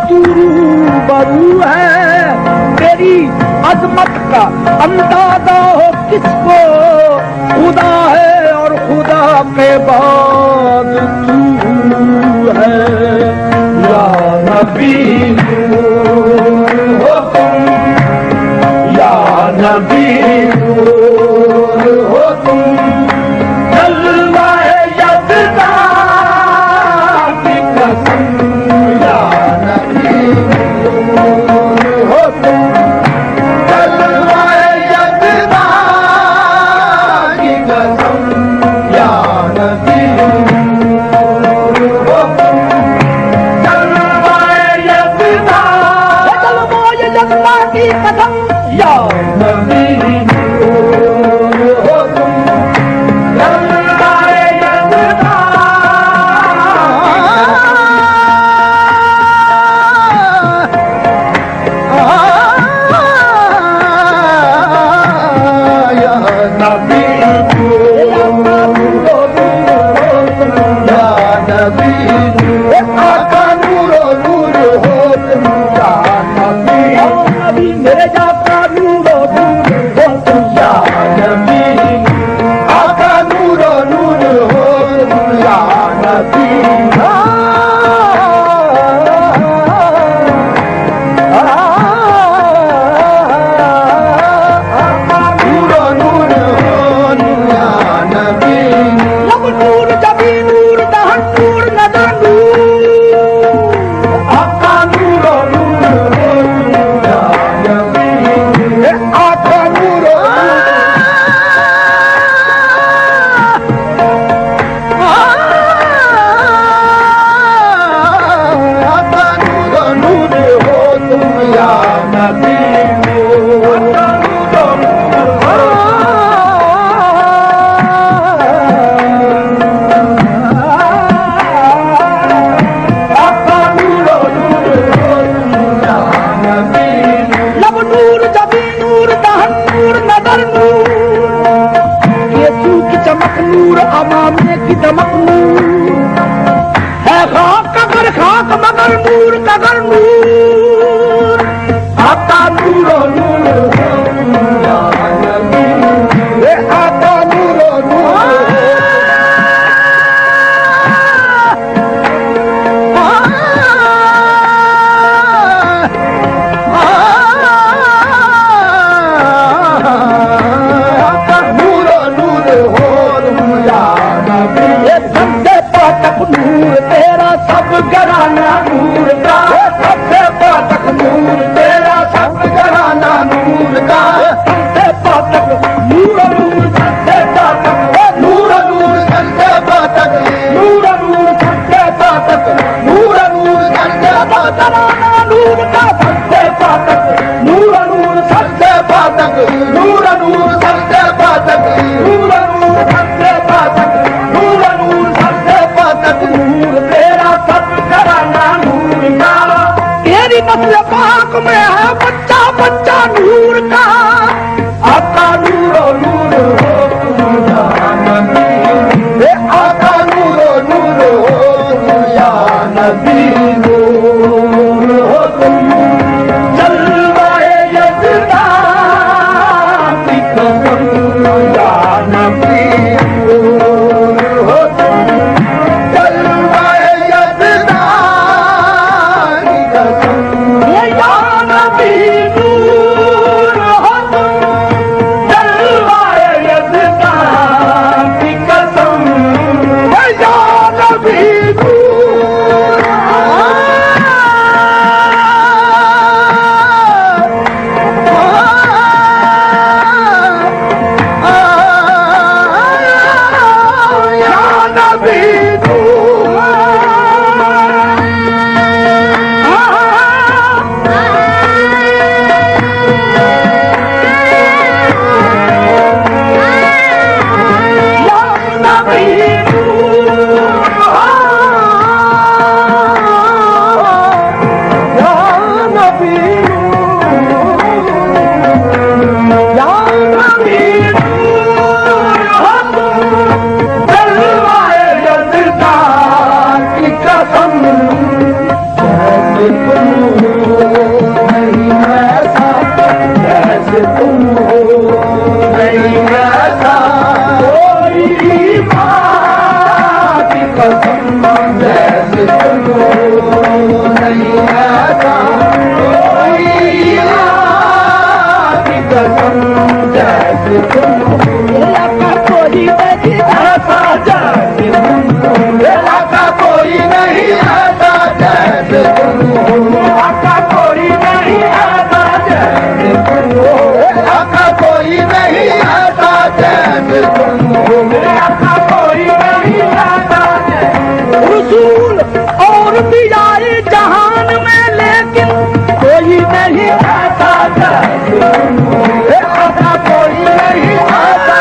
तू रूबरू है, तेरी अजमत का अंदाजा हो किसको, खुदा है और खुदा के बाद तू है। या नबी नूर हो तुम, या नबी नूर हो तुम, जलवाए यज़दा की कसम। या नबी नूर हो तुम, जलवाए यज़दा की कसम। या नबी नूर हो तुम, जलवाए यज़दा की कसम। या नबी नूर हो तुम, जलवाए यज़दा। या नबी नूर हो तुम, या नबी नूर, आका नूर नूर हो तुम। या नबी मेरे जाका नूर नूर हो तुम। या नबी आका नूर नूर हो तुम। या नबी नूर, अमामे की दमक नूर है, खाक कगर खाक मगर नूर कगर नूर। आता नूर नूर हो, आता नूर नूर। नूर तेरा सब घराना नूर का, सबसे पातक नूर तेरा सब घराना नूर का। सबसे पातक नूर नूर सबसे पातक, नूर नूर सबसे पातक, नूर नूर सबसे पातक, नूर नूर सबसे पातक, नूर का सबसे पातक, नूर नूर सबसे पातक, नूर नूर सबसे पातक, नूर नूर सबसे पातक, नूर नूर सबसे पातक। नूर तेरा सब घराना नूर का, तेरी नस्ल पाक में है बच्चा बच्चा नूर का। आता नूर नूर हो तुम, या नबी आता नूर नूर हो तुम। या नबी नूर हो तुम, जलवाए यज़दा की कसम। या नबी नूर हो तुम, जलवाए यज़दा की कसम। या नबी नूर नहीं ऐसा जैसे तुम हो, नहीं ऐसा कोई माँ की कसम जैसे तुम हो, नहीं ऐसा कोई माँ की कसम जैसे तुम हो, कोई नहीं ऐसा जैसे तुम हो, का कोई नहीं ऐसा जैसे तुम हो, का कोई नहीं ऐसा जैसे तुम हो, का कोई नहीं ऐसा जैसे तुम हो, का कोई नहीं ऐसा जैसे रसूल और भी आए जहान में लेकिन कोई नहीं ऐसा जैसे तुम हो, का कोई नहीं ऐसा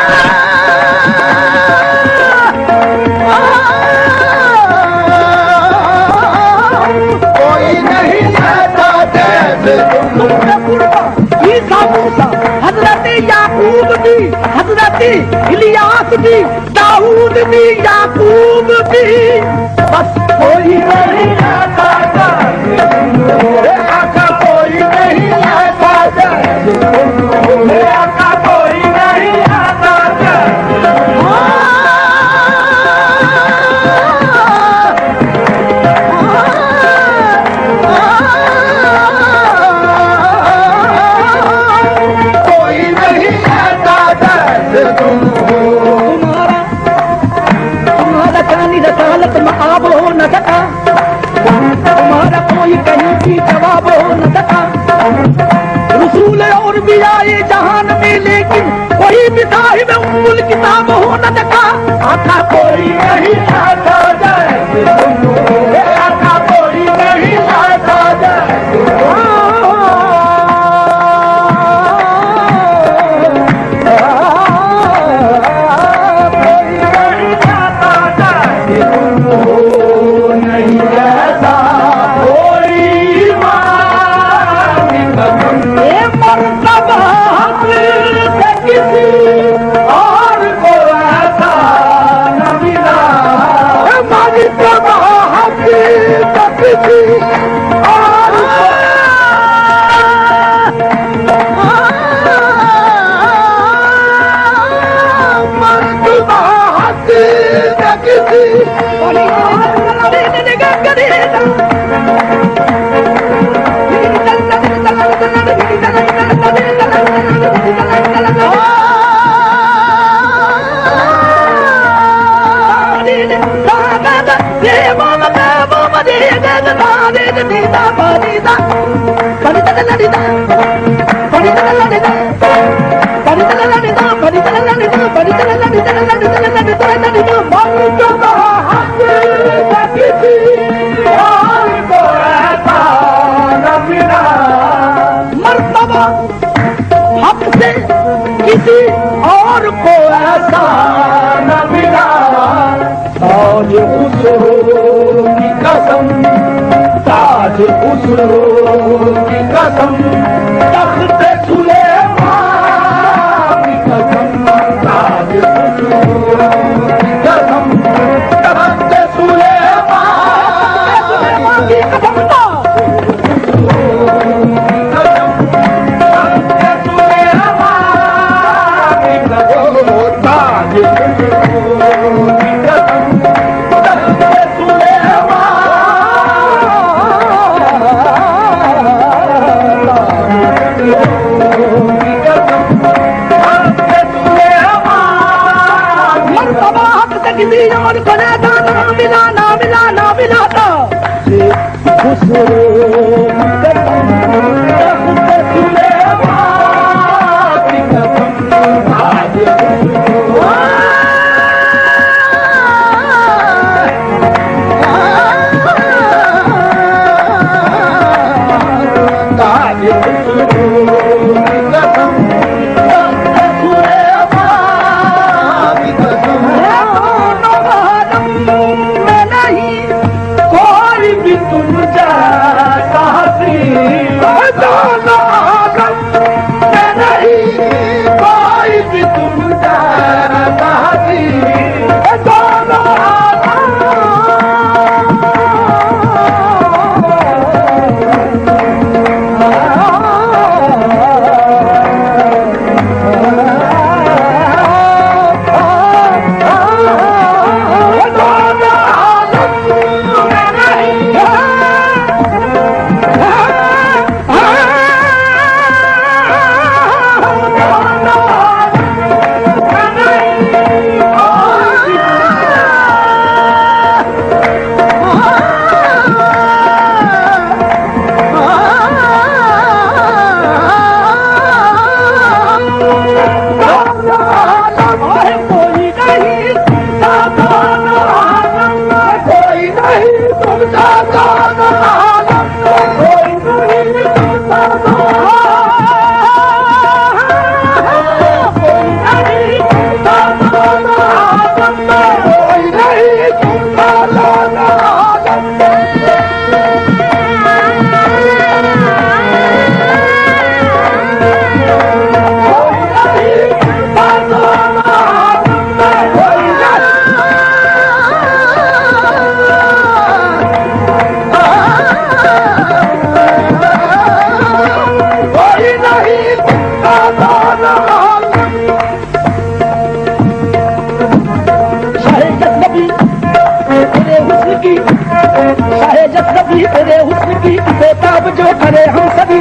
हजरत याकूब भी, हजरत इलियास भी, दाऊद भी, याकूब भी, बस कोई नहीं आता आका, कोई नहीं आता आका, कोई नहीं आता रसालत में आब हो न सका, तुम्हारा कोई कहीं भी जवाब हो न सका। रसूल और भी आए जहान में लेकिन कोई भी साहिब उम्मुल किताब हो न सका। आका कोई नहीं आता जैसे तुम हो, आका कोई नहीं आता जैसे मर्तबा हक से किसी और को ऐसा न मिला। ताज खुसरो की कसम, ताज खुसरो की कसम, तख्त सुलेमान की कसम, ताज खुसरो की कसम, तख्त सुलेमान की कसम, की तेरे हुस्न की बेताब जो करे हम सभी।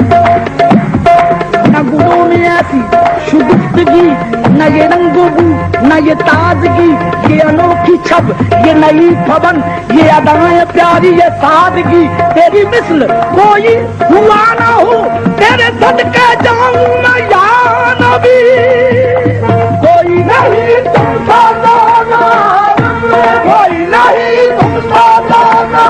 न गुणों में ऐसी शुद्धगी, न ये रंगोबू, न ये ताजगी, ये अनोखी छब, ये नई भवन, ये अदाएं प्यारी, ये सादगी। तेरी मिस्ल कोई हुआ ना हो, तेरे सदके जाऊं मैं या नबी। कोई नहीं तुम सा दाना, कोई नहीं तुम सा दाना।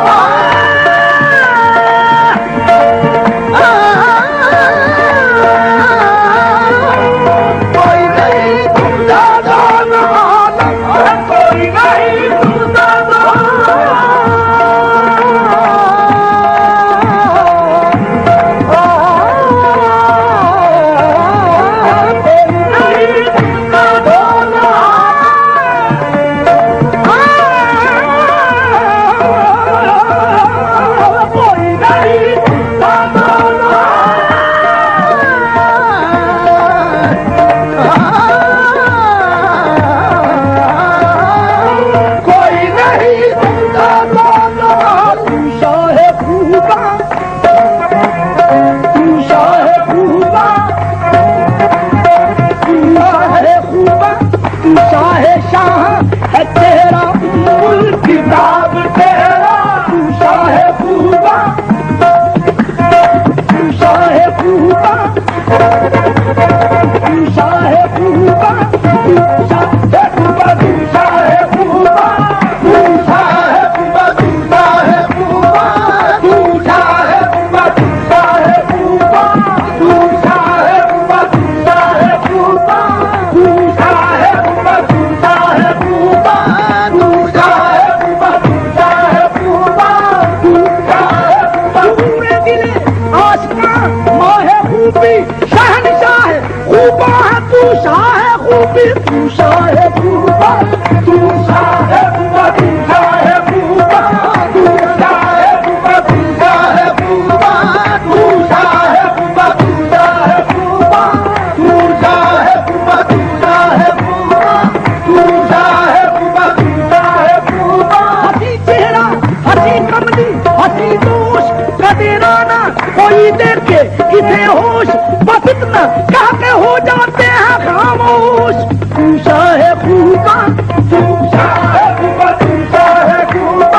कोई देखे किसे होश, बस इतना कह के हो जाते हैं खामोश। पूछा है खूबा, पूछा है खूबा, पूछा है खूबा,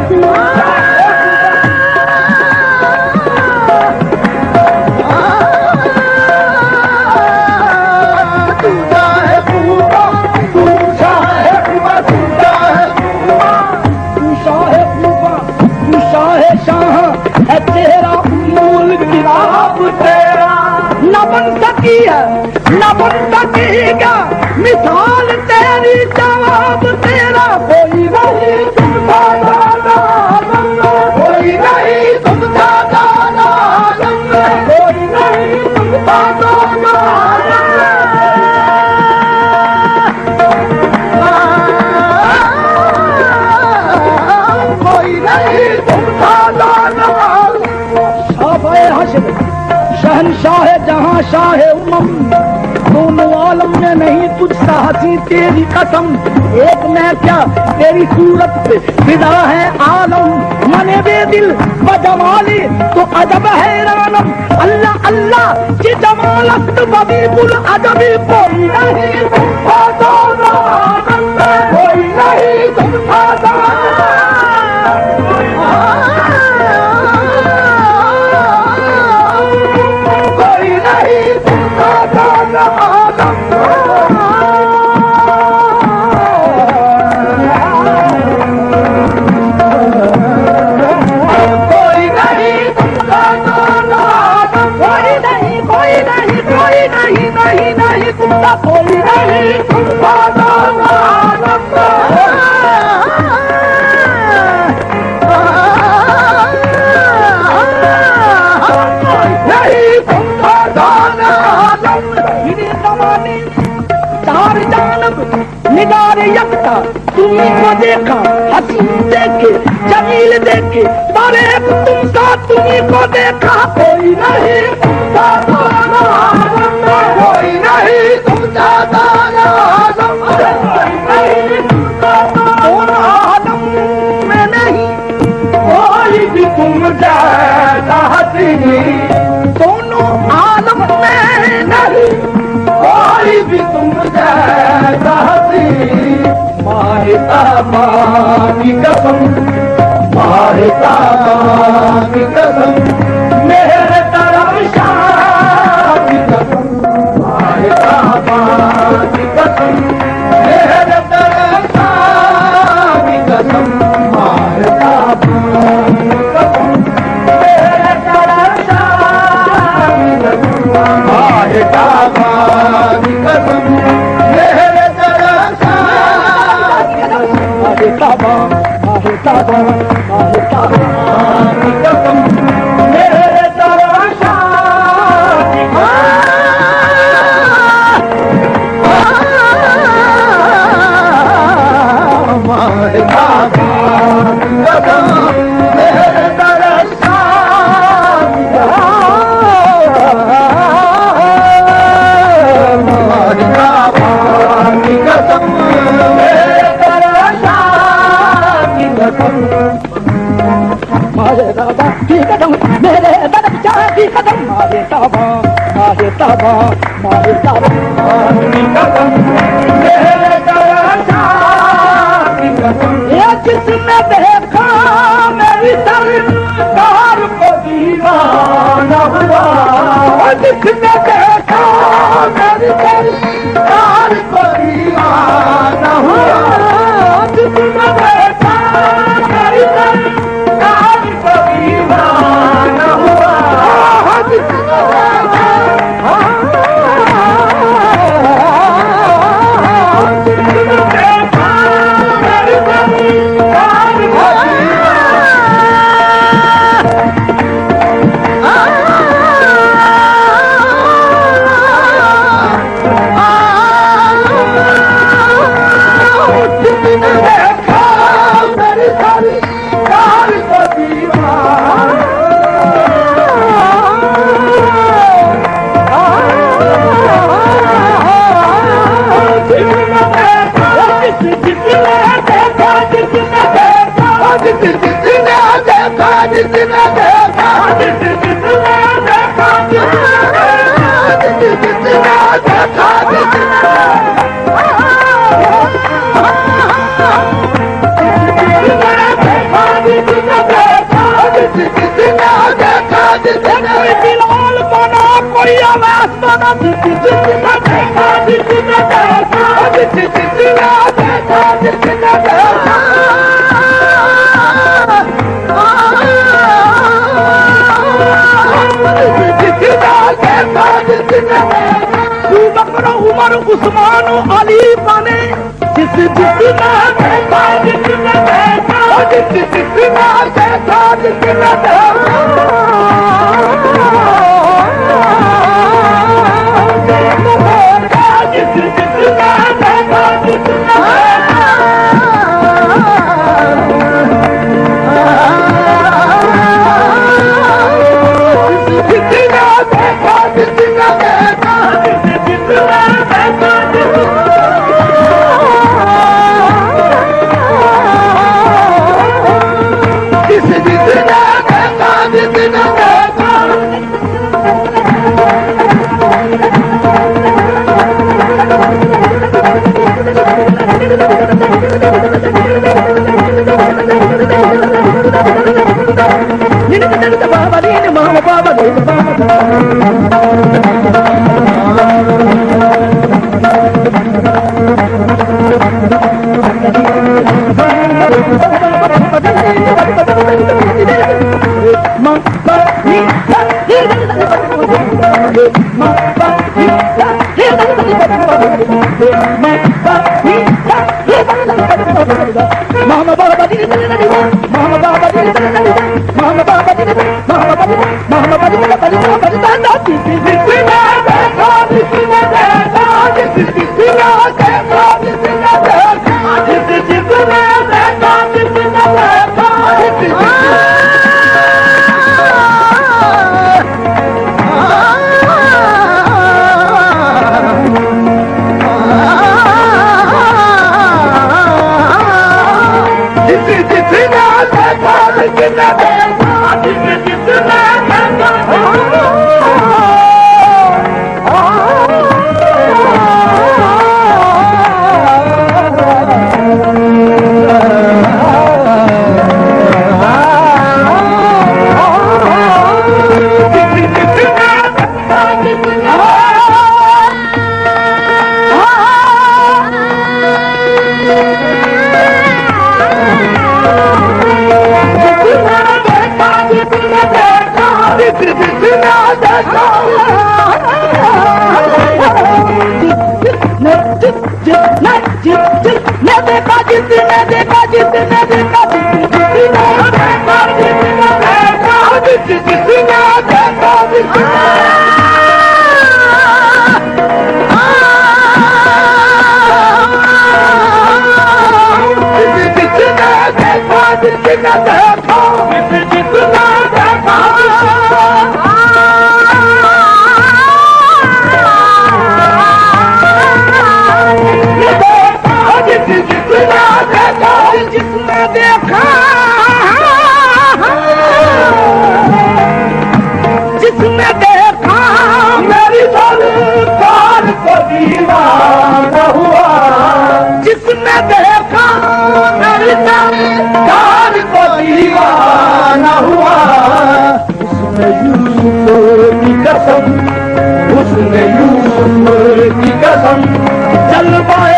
न बन सकेगा मिसाल तेरी, जवाब तेरा कोई नहीं तुमसा दाना, कोई नहीं तुमसा दाना, कोई नहीं तुमसा दाना। कोई नहीं तुमसा दाना। शाह हश्र शहनशाह जहां शाह उमम, दोनों आलम में नहीं तुझसा हंसी तेरी कसम। एक मैं क्या तेरी सूरत पे फिदा है आलम, मने बेदिल बजमाली तो अजब हैरानम। अल्लाह अल्लाह की जमालत बबीबुल अजबी, कोई नहीं तुमसा दाना, कोई नहीं तुमसा दाना। कोई नहीं तुमसा दाना, नहीं तुमसा दाना। मेरे ज़माने चार जानब निगार यकता, तुम्हीं को देखा हसीन देखे, जमील देखे, पर एक तुमसा तुम्हीं को देखा। कोई नहीं तुमसा दाना, कोई नहीं तुमसा दाना, आलम में नहीं कोई भी दोनों आलम में नहीं कोई भी तुम जैसा हसी माहिता माँ की कसम माहिता माँ की कसम मेरे तरफ शाह की कसम माहिता माँ की कसम मेरे तरफ शाह की कसम माहिता माँ की कसम मेरे तरफ शाह की कसम माहिता माँ की कसम मेरे तरफ शाह की कसम माहिता माँ माहिता माँ माहिता माँ की कसम मेरे तरफ शाह की माहिता माँ की कसम मेरे तरफ शाह की माहिता माँ की कसम मेरे तरफ शाह की कसम मारे दादा की कदम मेरे तरफ शाह की कदम मारे दादा मारे दादा मारे दादा की कसम मेरे तरफ शाह की कसम ये जिसने देखा मेरी सरकार को दीवाना हुआ जिसने देखा मेरी सरकार को दीवाना हुआ जिसने देखा मेरी सरकार को दीवाना हुआ जिसने देखा जिसने देखा मेरी सरकार को उमर उस्मान अली बने जिसने देखा जिसने देखा जिसने देखा जिसने जिसने देखा जिसने देखा जिसने देखा जिसने देखा जिसने देखा मेरी सरकार को दीवाना हुआ जिसने देखा मेरी सरकार को दीवाना हुआ उसने यूसुफ की कसम उसने यूसुफ की कसम जलवाए